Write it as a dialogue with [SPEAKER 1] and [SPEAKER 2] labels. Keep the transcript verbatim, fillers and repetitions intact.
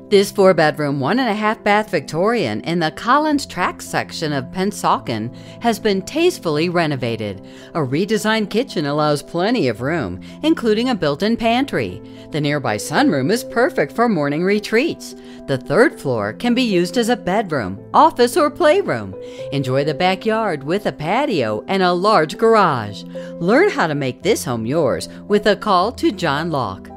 [SPEAKER 1] This four-bedroom, one-and-a-half-bath Victorian in the Collins Tract section of Pennsauken has been tastefully renovated. A redesigned kitchen allows plenty of room, including a built-in pantry. The nearby sunroom is perfect for morning retreats. The third floor can be used as a bedroom, office, or playroom. Enjoy the backyard with a patio and a large garage. Learn how to make this home yours with a call to John Lauk.